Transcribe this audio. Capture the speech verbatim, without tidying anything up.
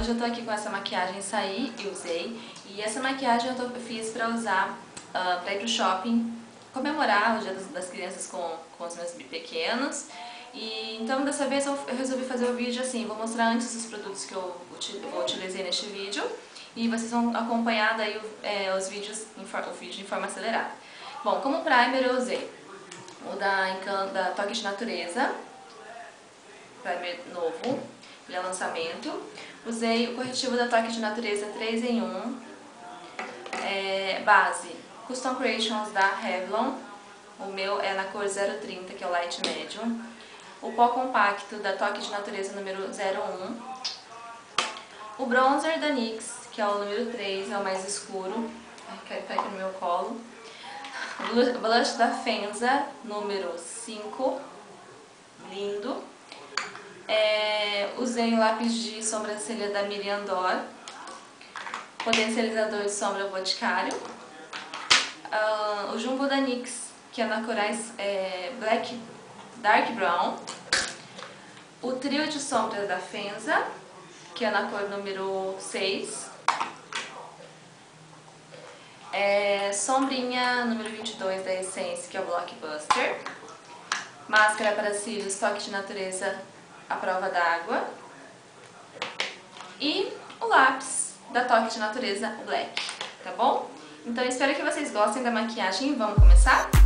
hoje eu tô aqui com essa maquiagem, saí e usei. E essa maquiagem eu, tô, eu fiz pra usar uh, pra ir pro shopping, comemorar o Dia das, das Crianças com, com os meus pequenos. E então dessa vez eu, eu resolvi fazer o vídeo assim, vou mostrar antes os produtos que eu, eu utilizei neste vídeo. E vocês vão acompanhar daí o, é, os vídeos, o vídeo em forma acelerada. Bom, como primer eu usei o da, da Toque de Natureza, primer novo, ele é lançamento. Usei o corretivo da Toque de Natureza três em um, é, base Custom Creations da Revlon, o meu é na cor zero trinta, que é o Light Medium. O pó compacto da Toque de Natureza número zero um. O bronzer da NYX, que é o número três, é o mais escuro. Ai, quero cair no meu colo. O blush da Fenza, número cinco, lindo. É, usei o lápis de sobrancelha da Miriam Dor, potencializador de sombra Boticário. Uh, o jumbo da NYX, que é na corais é, Black Dark Brown. O trio de sombras da Fenza, que é na cor número seis. É, sombrinha número vinte e dois da Essence, que é o Blockbuster. Máscara para cílios Toque de Natureza, a prova d'água. E o lápis da Toque de Natureza, o Black, tá bom? Então espero que vocês gostem da maquiagem. Vamos começar?